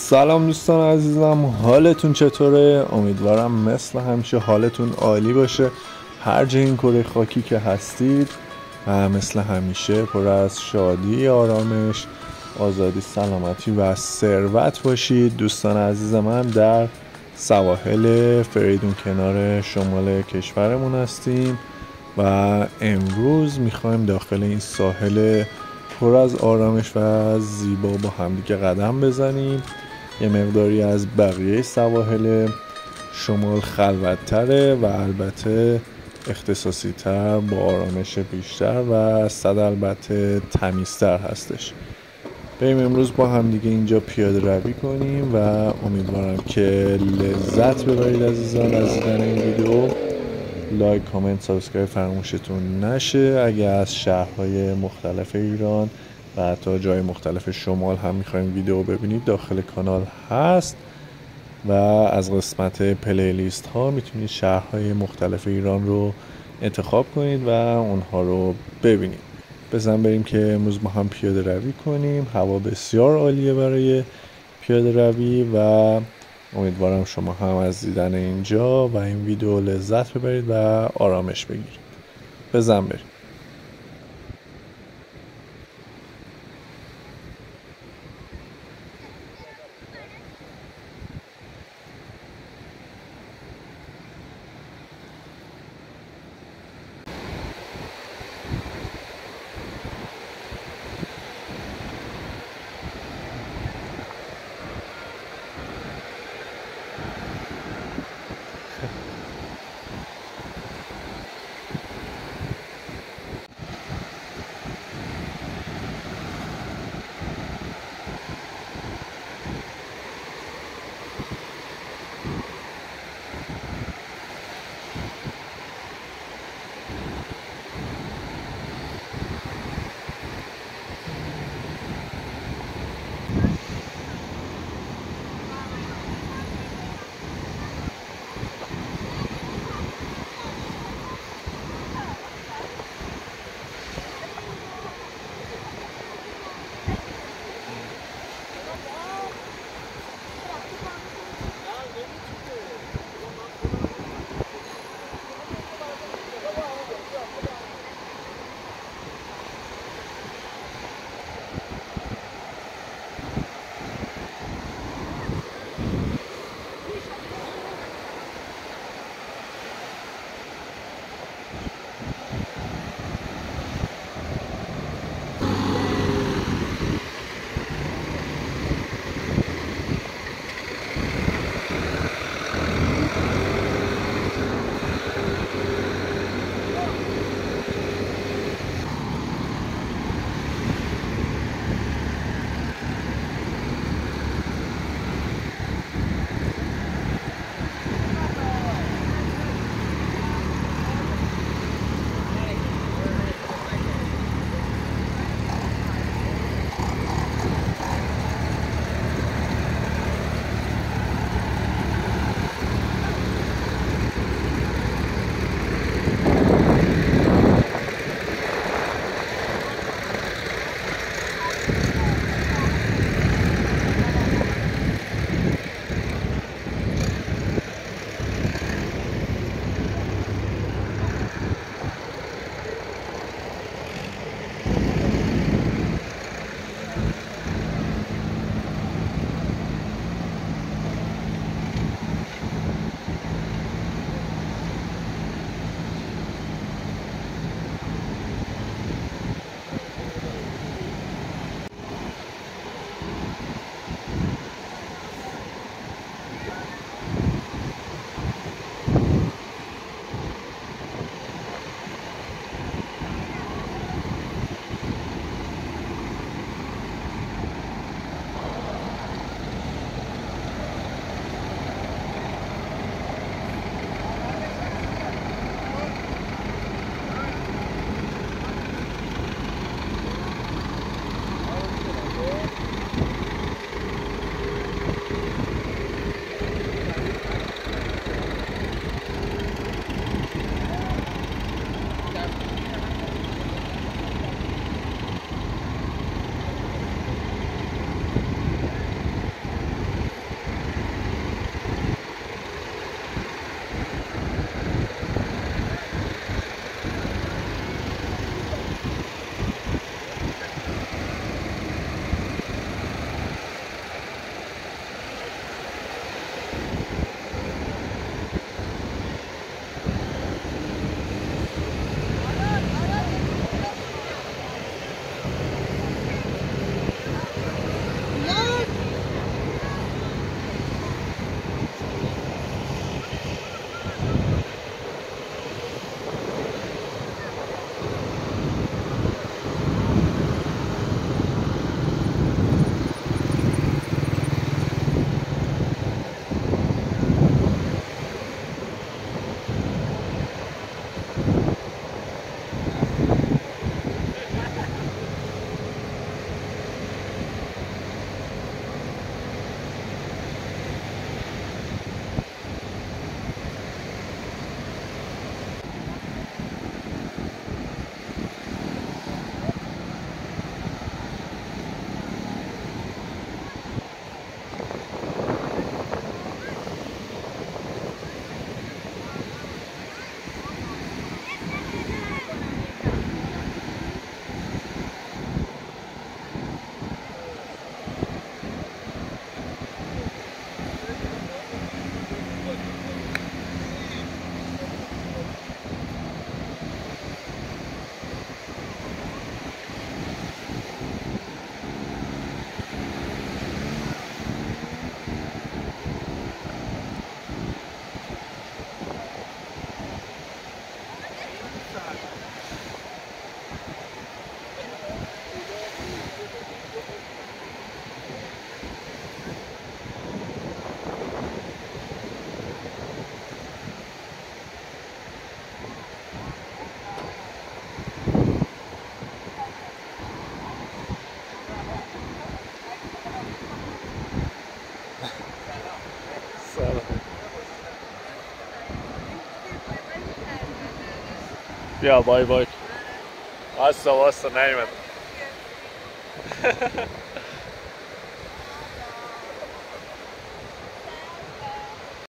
سلام دوستان عزیزم، حالتون چطوره؟ امیدوارم مثل همیشه حالتون عالی باشه هر جای این کره خاکی که هستید و مثل همیشه پر از شادی، آرامش، آزادی، سلامتی و ثروت باشید. دوستان عزیز من در سواحل فریدون کنار شمال کشورمون هستیم و امروز میخوایم داخل این ساحل پر از آرامش و زیبا با همدیگه قدم بزنیم. یه مقداری از بقیه سواحل شمال خلوت‌تره و البته اختصاصی تر، با آرامش بیشتر و صد البته تمیزتر هستش. بریم امروز با هم دیگه اینجا پیاده روی کنیم و امیدوارم که لذت ببرید عزیزان از دیدن این ویدیو. لایک، کامنت، سابسکرایب فراموشتون نشه. اگه از شهرهای مختلف ایران و حتی جای مختلف شمال هم میخواین ویدیو ببینید داخل کانال هست و از قسمت پلیلیست ها میتونید شهرهای مختلف ایران رو انتخاب کنید و اونها رو ببینید. بزن بریم که امروز ما هم پیاده روی کنیم. هوا بسیار عالیه برای پیاده روی و امیدوارم شما هم از دیدن اینجا و این ویدیو لذت ببرید و آرامش بگیرید. بزن بریم. سلام. بیا بای بای. واسه نیومد.